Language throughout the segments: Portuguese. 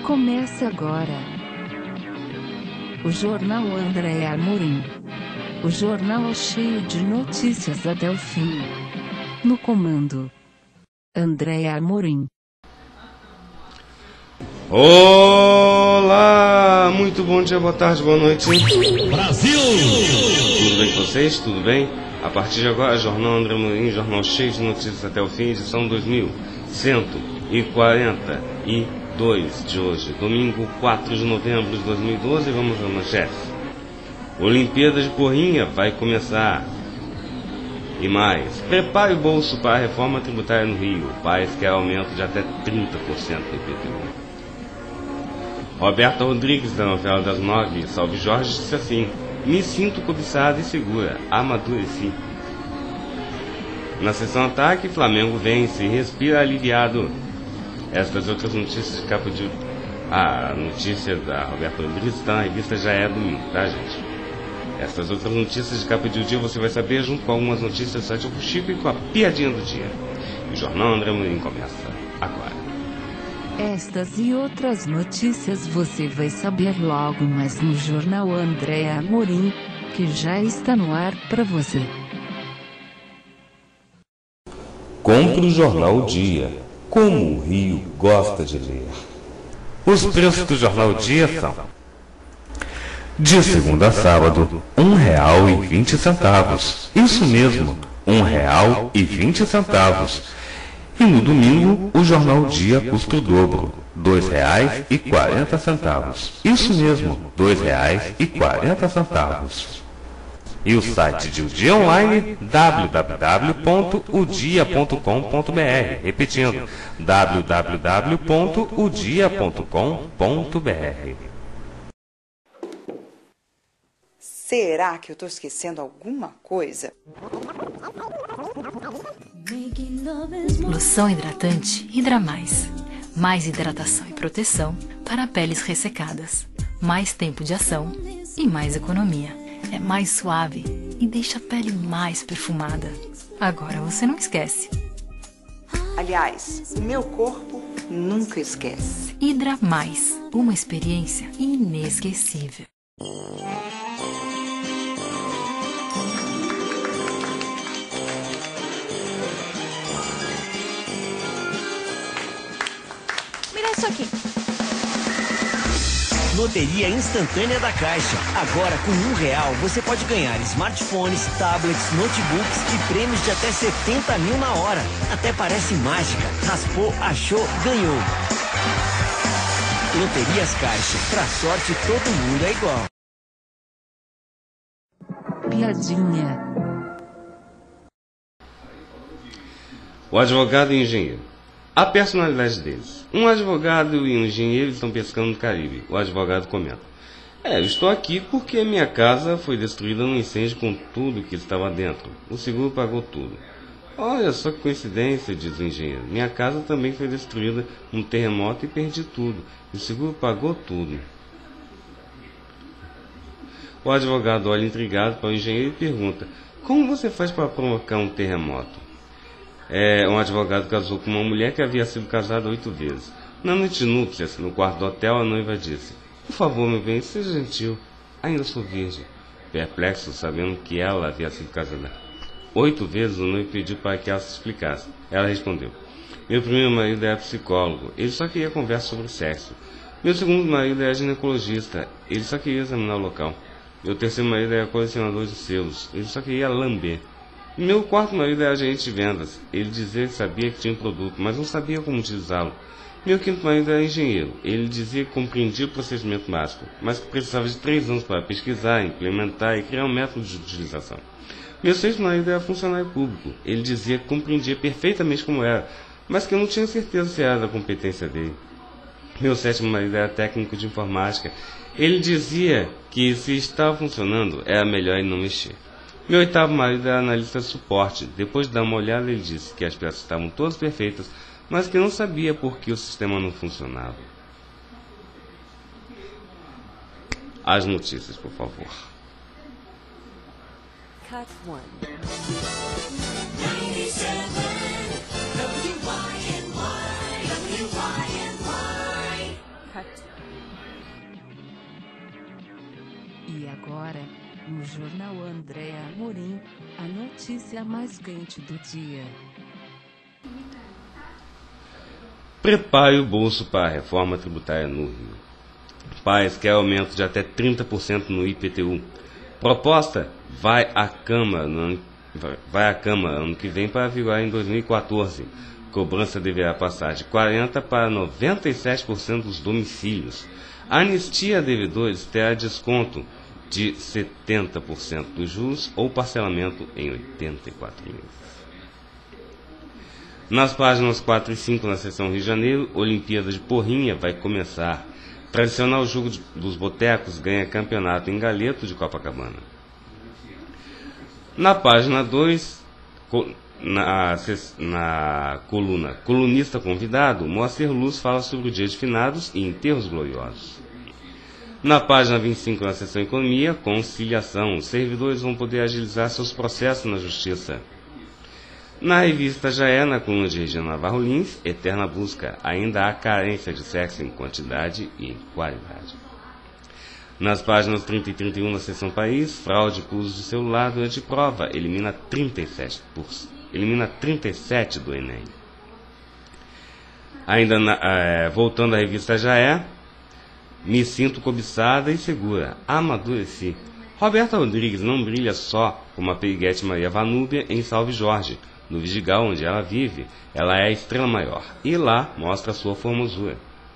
Começa agora o Jornal André Amorim. O jornal cheio de notícias até o fim. No comando, André Amorim. Olá! Muito bom dia, boa tarde, boa noite. Brasil! Tudo bem com vocês? Tudo bem? A partir de agora, Jornal André Amorim, jornal cheio de notícias até o fim, edição 2142 de hoje, domingo 4 de novembro de 2012. Vamos à manchete. Olimpíada de Porrinha vai começar. E mais, prepare o bolso para a reforma tributária no Rio. O país quer aumento de até 30% do IPTU. Roberta Rodrigues, da novela das 9, Salve Jorge, disse assim: me sinto cobiçada e segura, amadureci. Na sessão ataque, Flamengo vence e respira aliviado. Estas outras notícias de capa de... A notícia da Roberta Rodrigues está na revista Já É Domingo, tá, gente? Estas outras notícias de capa de dia você vai saber junto com algumas notícias do site do Chico e com a piadinha do dia. O Jornal André Amorim começa agora. Estas e outras notícias você vai saber logo mais no Jornal André Amorim, que já está no ar para você. Compre o Jornal O Dia, como o Rio gosta de ler. Os preços do Jornal O Dia são: de segunda a sábado, R$1,20. Isso mesmo, R$1,20. E no domingo, o Jornal O Dia custa o dobro, R$2,40. Isso mesmo, R$2,40. E o site de O Dia Online, www.odia.com.br. Repetindo, www.odia.com.br. Será que eu estou esquecendo alguma coisa? Loção hidratante Hidra Mais. Mais hidratação e proteção para peles ressecadas. Mais tempo de ação e mais economia. É mais suave e deixa a pele mais perfumada. Agora você não esquece. Aliás, o meu corpo nunca esquece. Hidra Mais. Uma experiência inesquecível. Isso aqui. Loteria instantânea da Caixa. Agora, com R$1 você pode ganhar smartphones, tablets, notebooks e prêmios de até 70 mil na hora. Até parece mágica. Raspou, achou, ganhou. Loterias Caixa. Pra sorte, todo mundo é igual. Piadinha. O advogado e o engenheiro. A personalidade deles. Um advogado e um engenheiro estão pescando no Caribe. O advogado comenta: eu estou aqui porque minha casa foi destruída num incêndio com tudo que estava dentro. O seguro pagou tudo. Olha só que coincidência, diz o engenheiro. Minha casa também foi destruída num terremoto e perdi tudo. O seguro pagou tudo. O advogado olha intrigado para o engenheiro e pergunta: como você faz para provocar um terremoto? Um advogado casou com uma mulher que havia sido casada 8 vezes. Na noite de núpcias, no quarto do hotel, a noiva disse: por favor, meu bem, seja gentil, ainda sou virgem. Perplexo, sabendo que ela havia sido casada 8 vezes, o noivo pediu para que ela se explicasse. Ela respondeu: meu primeiro marido era psicólogo, ele só queria conversa sobre sexo. Meu segundo marido era ginecologista, ele só queria examinar o local. Meu terceiro marido era colecionador de selos, ele só queria lamber. Meu quarto marido era agente de vendas. Ele dizia que sabia que tinha um produto, mas não sabia como utilizá-lo. Meu quinto marido era engenheiro. Ele dizia que compreendia o procedimento básico, mas que precisava de 3 anos para pesquisar, implementar e criar um método de utilização. Meu sexto marido era funcionário público. Ele dizia que compreendia perfeitamente como era, mas que eu não tinha certeza se era da competência dele. Meu sétimo marido era técnico de informática. Ele dizia que se estava funcionando, era melhor ele não mexer. Meu oitavo marido era analista de suporte. Depois de dar uma olhada, ele disse que as peças estavam todas perfeitas, mas que não sabia por que o sistema não funcionava. As notícias, por favor. Cut 1. Cut E agora, no Jornal André Amorim, a notícia mais quente do dia. Prepare o bolso para a reforma tributária no Rio. Paes quer aumento de até 30% no IPTU. Proposta vai à Câmara ano que vem para vigorar em 2014. Cobrança deverá passar de 40% para 97% dos domicílios. A anistia a devedores terá desconto de 70% dos juros ou parcelamento em 84 meses. Nas páginas 4 e 5, na seção Rio de Janeiro, Olimpíada de Porrinha vai começar. Tradicional jogo dos botecos ganha campeonato em Galeto de Copacabana. Na página 2, na coluna Colunista Convidado, Moacir Luz fala sobre o Dia de Finados e enterros gloriosos. Na página 25, na seção Economia, Conciliação. Os servidores vão poder agilizar seus processos na Justiça. Na revista Já na coluna de Regina Navarro Lins, Eterna Busca. Ainda há carência de sexo em quantidade e em qualidade. Nas páginas 30 e 31, na seção País, fraude por uso de celular durante prova. Elimina 37 do Enem. Ainda voltando à revista Já me sinto cobiçada e segura. Amadureci. Roberta Rodrigues não brilha só como a periguete Maria Vanúbia em Salve Jorge. No Vidigal, onde ela vive, ela é a estrela maior. E lá mostra a sua formosura.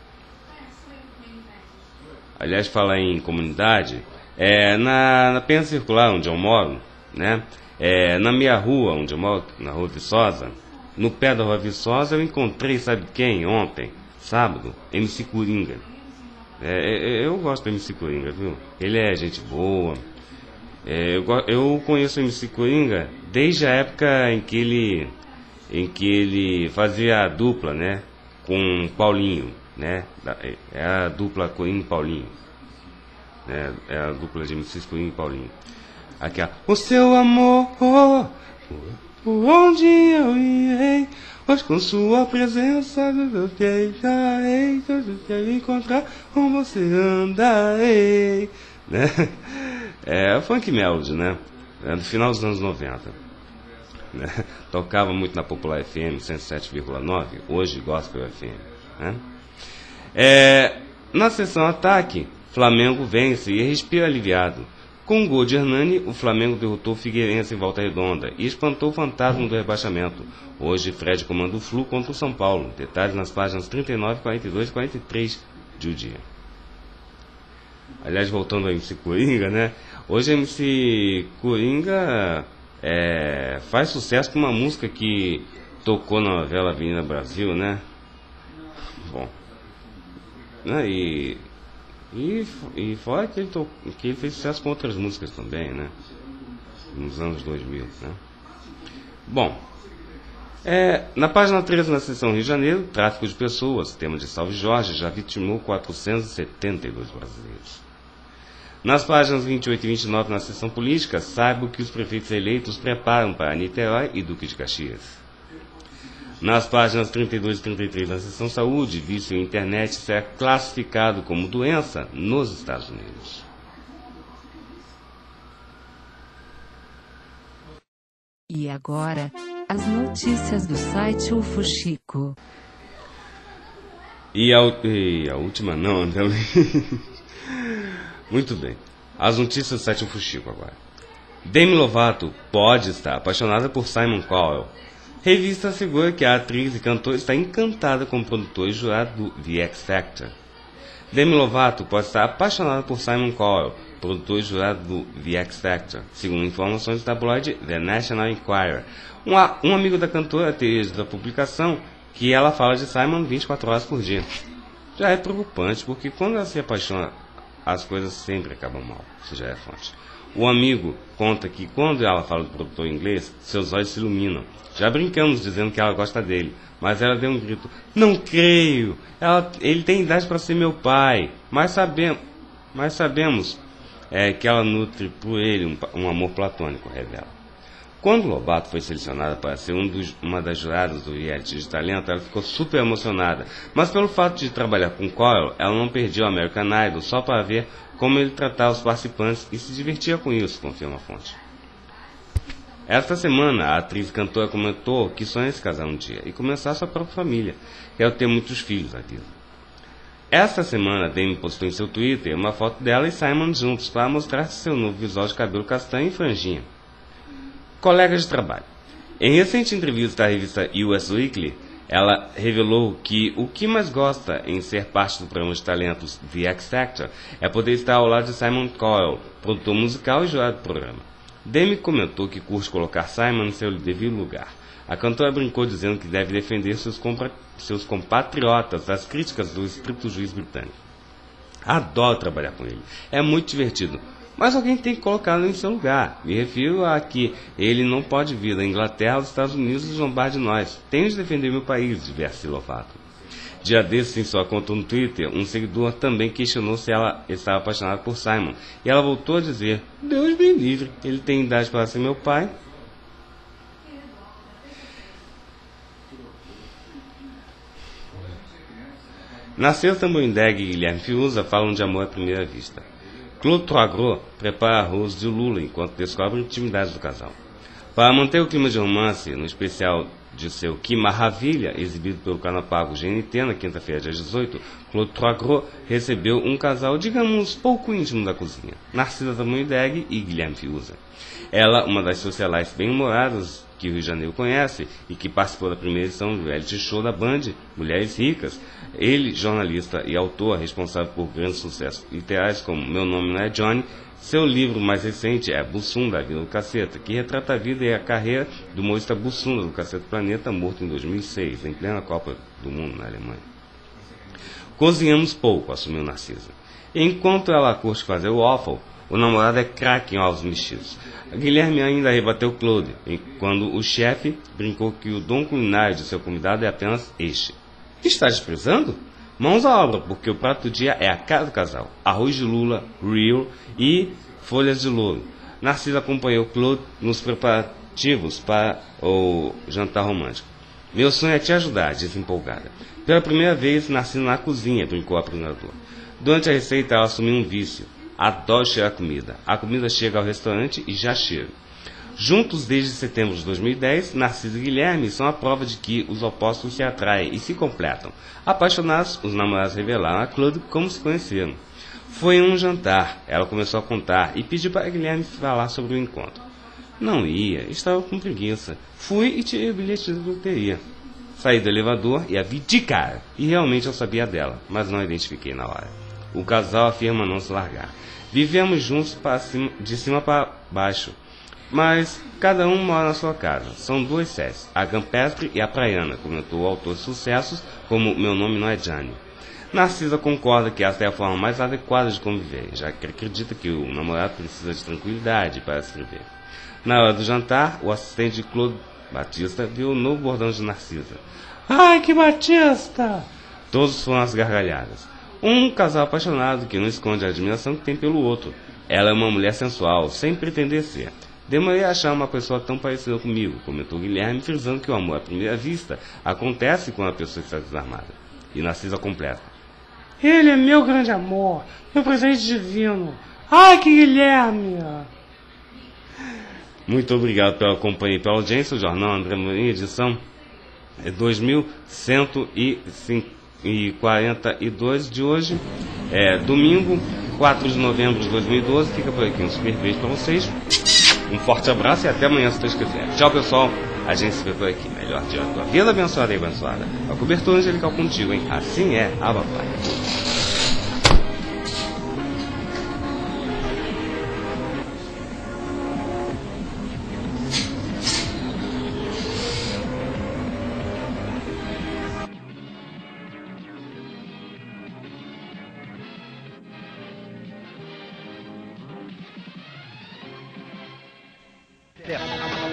Aliás, falar em comunidade, na Penha Circular, onde eu moro, né? Na minha rua, onde eu moro, na Rua Viçosa, no pé da Rua Viçosa, eu encontrei, sabe quem, ontem, sábado? MC Coringa. Eu gosto do MC Coringa, viu? Ele é gente boa. Eu conheço o MC Coringa desde a época em que ele fazia a dupla, né, com Paulinho, né? É a dupla Coringa e Paulinho, né? É a dupla de MC Coringa e Paulinho. Aqui, ó. O seu amor, por onde eu irei, pois com sua presença eu deixarei, eu quero encontrar com você andarei, né? É funk melody, né? Do final dos anos 90. Né? Tocava muito na Popular FM 107,9, hoje Gospel FM. Né? Na sessão Ataque, Flamengo vence e respira aliviado. Com o gol de Hernani, o Flamengo derrotou o Figueirense em Volta Redonda e espantou o fantasma do rebaixamento. Hoje, Fred comanda o Flu contra o São Paulo. Detalhes nas páginas 39, 42 e 43 de O Dia. Aliás, voltando ao MC Coringa, né? Hoje a MC Coringa faz sucesso com uma música que tocou na novela Avenida Brasil, né? Bom, né? E fora que ele fez sucesso com outras músicas também, né? Nos anos 2000, né? Bom, na página 13, na seção Rio de Janeiro, tráfico de pessoas, tema de Salve Jorge, já vitimou 472 brasileiros. Nas páginas 28 e 29, na seção política, saiba o que os prefeitos eleitos preparam para Niterói e Duque de Caxias. Nas páginas 32 e 33, na seção saúde, vício em internet será classificado como doença nos Estados Unidos. E agora, as notícias do site UFO Chico. E a última não, André. Muito bem. As notícias do site UFO Chico agora. Demi Lovato pode estar apaixonada por Simon Cowell. Revista assegura que a atriz e cantora está encantada com o produtor e jurado do The X Factor. Demi Lovato pode estar apaixonada por Simon Cowell, produtor e jurado do The X Factor, segundo informações do tabloide The National Enquirer. Um amigo da cantora teria dito à publicação que ela fala de Simon 24 horas por dia. Já é preocupante, porque quando ela se apaixona, as coisas sempre acabam mal. Isso já é fonte. O amigo conta que quando ela fala do produtor inglês, seus olhos se iluminam. Já brincamos dizendo que ela gosta dele, mas ela deu um grito: não creio! Ele tem idade para ser meu pai, mas sabemos que ela nutre por ele um amor platônico, revela. Quando Lovato foi selecionada para ser uma das juradas do reality de talento, ela ficou super emocionada, mas pelo fato de trabalhar com Coyle, ela não perdia o American Idol só para ver como ele tratava os participantes e se divertia com isso, confirma a fonte. Esta semana, a atriz e cantora comentou que sonha se casar um dia e começar sua própria família, quer ter muitos filhos, avisa. Esta semana, Demi postou em seu Twitter uma foto dela e Simon juntos para mostrar seu novo visual de cabelo castanho e franjinha. Colegas de trabalho. Em recente entrevista à revista US Weekly, ela revelou que o que mais gosta em ser parte do programa de talentos The X Factor é poder estar ao lado de Simon Cowell, produtor musical e jurado do programa. Demi comentou que curte colocar Simon em seu devido lugar. A cantora brincou dizendo que deve defender seus compatriotas das críticas do estrito juiz britânico. Adoro trabalhar com ele, é muito divertido. Mas alguém tem que colocá-lo em seu lugar. Me refiro a que ele não pode vir da Inglaterra aos Estados Unidos e zombar de nós. Tenho de defender meu país, diverse Lovato. Dia desses, em sua conta no Twitter, um seguidor também questionou se ela estava apaixonada por Simon. E ela voltou a dizer, Deus me livre, ele tem idade para ser meu pai. Nasceu Tambor-Indeg e Guilherme Fiuza falam de amor à primeira vista. Claude Troagro prepara arroz de Lula enquanto descobre a intimidade do casal. Para manter o clima de romance, no especial de seu Que Maravilha, exibido pelo canal pago GNT na quinta-feira, dia 18, Claude Troagro recebeu um casal, digamos, pouco íntimo da cozinha, Narcisa Tambor-Indeg e Guilherme Fiuza. Ela, uma das socialites bem-humoradas que o Rio de Janeiro conhece e que participou da primeira edição do reality show da Band, Mulheres Ricas. Ele, jornalista e autor responsável por grandes sucessos literários como Meu Nome Não É Johnny, seu livro mais recente é Bussum, da Vida do Caceta, que retrata a vida e a carreira do humorista Bussunda do Caceta Planeta, morto em 2006, em plena Copa do Mundo na Alemanha. Cozinhamos pouco, assumiu Narcisa. Enquanto ela curte fazer o waffle, o namorado é craque em ovos mexidos. Guilherme ainda rebateu Claude, quando o chefe brincou que o dom culinário de seu convidado é apenas este. Está desprezando? Mãos à obra, porque o prato do dia é a cara do casal. Arroz de lula, real e folhas de louro. Narcisa acompanhou Claude nos preparativos para o jantar romântico. Meu sonho é te ajudar, disse empolgada. Pela primeira vez, Narcisa na cozinha, brincou a apresentadora. Durante a receita, ela assumiu um vício. Adoro cheirar comida. A comida chega ao restaurante e já cheiro. Juntos desde setembro de 2010, Narcisa e Guilherme são a prova de que os opostos se atraem e se completam. Apaixonados, os namorados revelaram a Claude como se conheceram. Foi em um jantar, ela começou a contar e pediu para Guilherme falar sobre o encontro. Não ia, estava com preguiça. Fui e tirei o bilhete da loteria. Saí do elevador e a vi de cara, e realmente eu sabia dela, mas não a identifiquei na hora. O casal afirma não se largar. Vivemos juntos de cima para baixo. Mas cada um mora na sua casa. São duas sets, a campestre e a praiana, comentou o autor de sucessos como Meu Nome Não É Johnny. Narcisa concorda que esta é a forma mais adequada de conviver, já que acredita que o namorado precisa de tranquilidade para escrever. Na hora do jantar, o assistente de Claude Batista viu o novo bordão de Narcisa. Ai, que Batista! Todos foram às gargalhadas. Um casal apaixonado que não esconde a admiração que tem pelo outro. Ela é uma mulher sensual, sem pretender ser. Demorei a achar uma pessoa tão parecida comigo, comentou Guilherme, frisando que o amor à primeira vista acontece quando a pessoa está desarmada. E Narcisa completa. Ele é meu grande amor, meu presente divino. Ai, que Guilherme! Muito obrigado pela companhia e pela audiência. O Jornal André Morim, edição 2142 de hoje. Domingo, 4 de novembro de 2012. Fica por aqui um super beijo para vocês. Um forte abraço e até amanhã, se Deus quiser. Tchau, pessoal. A gente se vê por aqui. Melhor dia da tua vida, abençoada e abençoada. A cobertura angelical contigo, hein? Assim é, a papai. Terra.